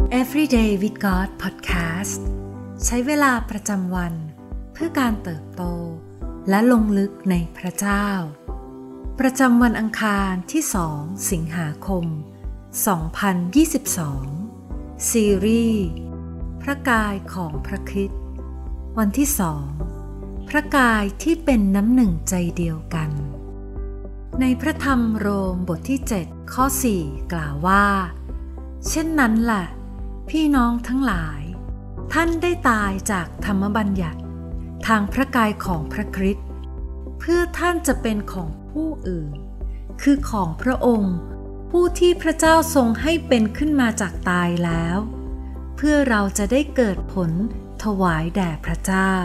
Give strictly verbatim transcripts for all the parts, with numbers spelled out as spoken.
Everyday with God Podcast ใช้เวลาประจำวันเพื่อการเติบโตและลงลึกในพระเจ้าประจำวันอังคารที่สองสิงหาคมสองพันยี่สิบสองซีรีส์พระกายของพระคริสต์วันที่สองพระกายที่เป็นน้ำหนึ่งใจเดียวกันในพระธรรมโรมบทที่เจ็ดข้อสี่กล่าวว่าเช่นนั้นแหละพี่น้องทั้งหลายท่านได้ตายจากธรรมบัญญัติทางพระกายของพระคริสต์เพื่อท่านจะเป็นของผู้อื่นคือของพระองค์ผู้ที่พระเจ้าทรงให้เป็นขึ้นมาจากตายแล้วเพื่อเราจะได้เกิดผลถวายแด่พระเจ้า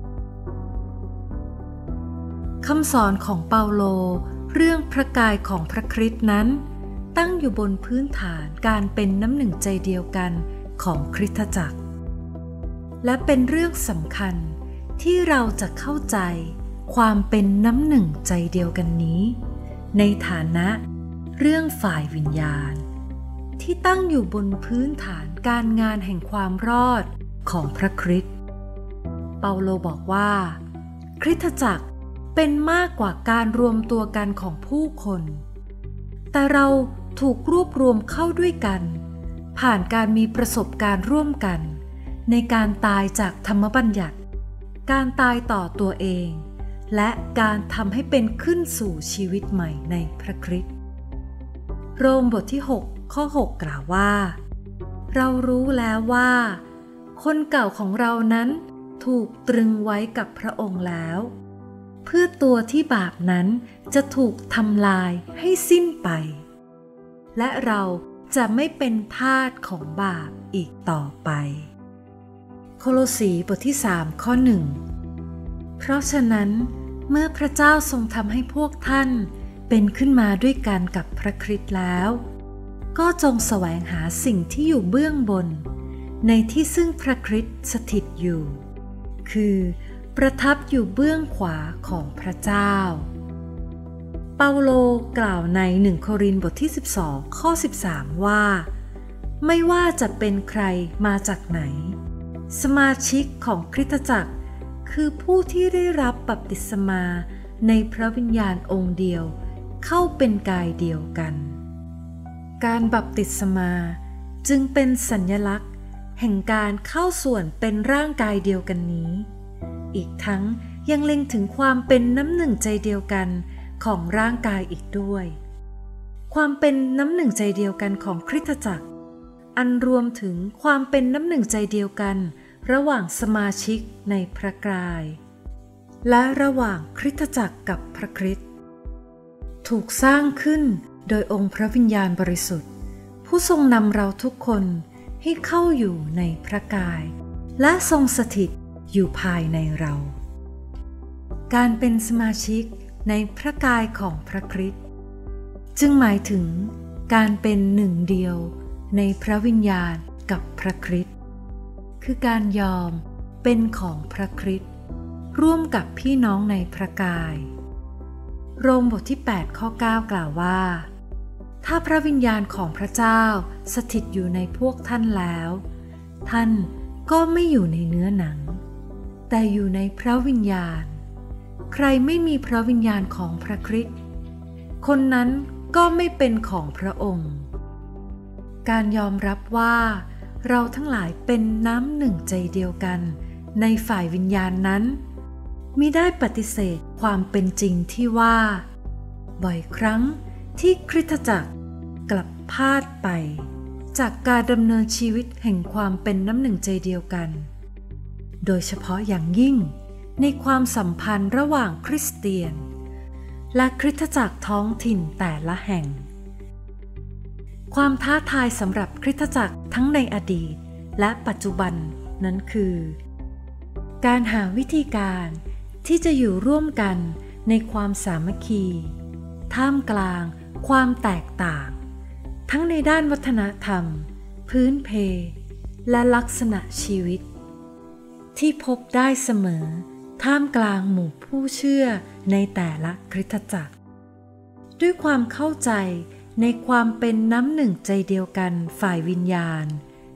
คำสอนของเปาโลเรื่องพระกายของพระคริสต์นั้นตั้งอยู่บนพื้นฐานการเป็นน้ำหนึ่งใจเดียวกันของคริสตจักรและเป็นเรื่องสำคัญที่เราจะเข้าใจความเป็นน้ำหนึ่งใจเดียวกันนี้ในฐานะเรื่องฝ่ายวิญญาณที่ตั้งอยู่บนพื้นฐานการงานแห่งความรอดของพระคริสต์เปาโลบอกว่าคริสตจักรเป็นมากกว่าการรวมตัวกันของผู้คนแต่เราถูกรวบรวมเข้าด้วยกันผ่านการมีประสบการณ์ร่วมกันในการตายจากธรรมบัญญัติการตายต่อตัวเองและการทำให้เป็นขึ้นสู่ชีวิตใหม่ในพระคริสต์โรมบทที่หกข้อหกกล่าวว่าเรารู้แล้วว่าคนเก่าของเรานั้นถูกตรึงไว้กับพระองค์แล้วเพื่อตัวที่บาปนั้นจะถูกทำลายให้สิ้นไปและเราจะไม่เป็นทาสของบาปอีกต่อไปโคโลสีบทที่สามข้อหนึ่งเพราะฉะนั้นเมื่อพระเจ้าทรงทำให้พวกท่านเป็นขึ้นมาด้วยกันกับพระคริสต์แล้วก็จงแสวงหาสิ่งที่อยู่เบื้องบนในที่ซึ่งพระคริสต์สถิตอยู่คือประทับอยู่เบื้องขวาของพระเจ้าเปาโลกล่าวในหนึ่งโครินธ์บทที่สิบสองข้อสิบสามว่าไม่ว่าจะเป็นใครมาจากไหนสมาชิกของคริสตจักรคือผู้ที่ได้รับบัพติศมาในพระวิญญาณองค์เดียวเข้าเป็นกายเดียวกันการบัพติศมาจึงเป็นสัญลักษณ์แห่งการเข้าส่วนเป็นร่างกายเดียวกันนี้อีกทั้งยังเล็งถึงความเป็นน้ำหนึ่งใจเดียวกันของร่างกายอีกด้วยความเป็นน้ำหนึ่งใจเดียวกันของคริสตจักรอันรวมถึงความเป็นน้ำหนึ่งใจเดียวกันระหว่างสมาชิกในพระกายและระหว่างคริสตจักรกับพระคริสต์ถูกสร้างขึ้นโดยองค์พระวิญญาณบริสุทธิ์ผู้ทรงนำเราทุกคนให้เข้าอยู่ในพระกายและทรงสถิตอยู่ภายในเราการเป็นสมาชิกในพระกายของพระคริสต์จึงหมายถึงการเป็นหนึ่งเดียวในพระวิญญาณกับพระคริสต์คือการยอมเป็นของพระคริสต์ร่วมกับพี่น้องในพระกายโรมบทที่แปดข้อเก้ากล่าวว่าถ้าพระวิญญาณของพระเจ้าสถิตอยู่ในพวกท่านแล้วท่านก็ไม่อยู่ในเนื้อหนังแต่อยู่ในพระวิญญาณใครไม่มีพระวิญญาณของพระคริสต์คนนั้นก็ไม่เป็นของพระองค์การยอมรับว่าเราทั้งหลายเป็นน้ำหนึ่งใจเดียวกันในฝ่ายวิญญาณนั้นมิได้ปฏิเสธความเป็นจริงที่ว่าบ่อยครั้งที่คริสตจักรกลับพลาดไปจากการดำเนินชีวิตแห่งความเป็นน้ำหนึ่งใจเดียวกันโดยเฉพาะอย่างยิ่งในความสัมพันธ์ระหว่างคริสเตียนและคริสตจักรท้องถิ่นแต่ละแห่งความท้าทายสำหรับคริสตจักรทั้งในอดีตและปัจจุบันนั้นคือการหาวิธีการที่จะอยู่ร่วมกันในความสามัคคีท่ามกลางความแตกต่างทั้งในด้านวัฒนธรรมพื้นเพและลักษณะชีวิตที่พบได้เสมอท่ามกลางหมู่ผู้เชื่อในแต่ละคริสตจักรด้วยความเข้าใจในความเป็นน้ำหนึ่งใจเดียวกันฝ่ายวิญญาณ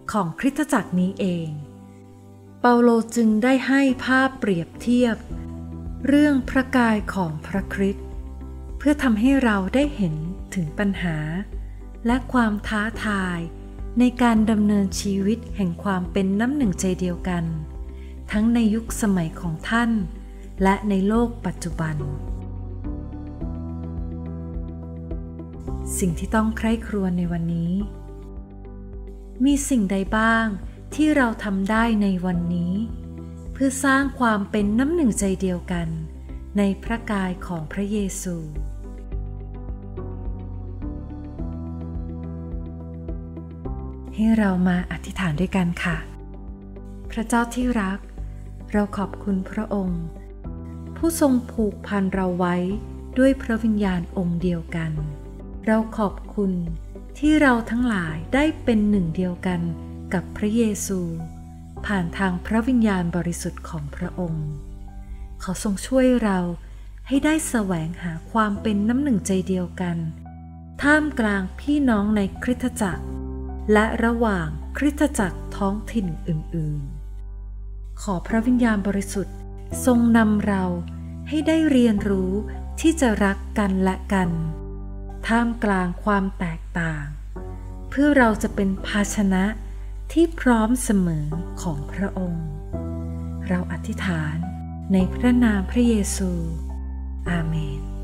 ของคริสตจักรนี้เองเปาโลจึงได้ให้ภาพเปรียบเทียบเรื่องพระกายของพระคริสต์เพื่อทำให้เราได้เห็นถึงปัญหาและความท้าทายในการดำเนินชีวิตแห่งความเป็นน้ำหนึ่งใจเดียวกันทั้งในยุคสมัยของท่านและในโลกปัจจุบันสิ่งที่ต้องใคร่ครวญในวันนี้มีสิ่งใดบ้างที่เราทำได้ในวันนี้เพื่อสร้างความเป็นน้ำหนึ่งใจเดียวกันในพระกายของพระเยซูให้เรามาอธิษฐานด้วยกันค่ะพระเจ้าที่รักเราขอบคุณพระองค์ผู้ทรงผูกพันเราไว้ด้วยพระวิญญาณองค์เดียวกันเราขอบคุณที่เราทั้งหลายได้เป็นหนึ่งเดียวกันกับพระเยซูผ่านทางพระวิญญาณบริสุทธิ์ของพระองค์ขอทรงช่วยเราให้ได้แสวงหาความเป็นน้ำหนึ่งใจเดียวกันท่ามกลางพี่น้องในคริสตจักรและระหว่างคริสตจักรท้องถิ่นอื่นๆขอพระวิญญาณบริสุทธิ์ทรงนำเราให้ได้เรียนรู้ที่จะรักกันและกันท่ามกลางความแตกต่างเพื่อเราจะเป็นภาชนะที่พร้อมเสมอของพระองค์เราอธิษฐานในพระนามพระเยซูอาเมน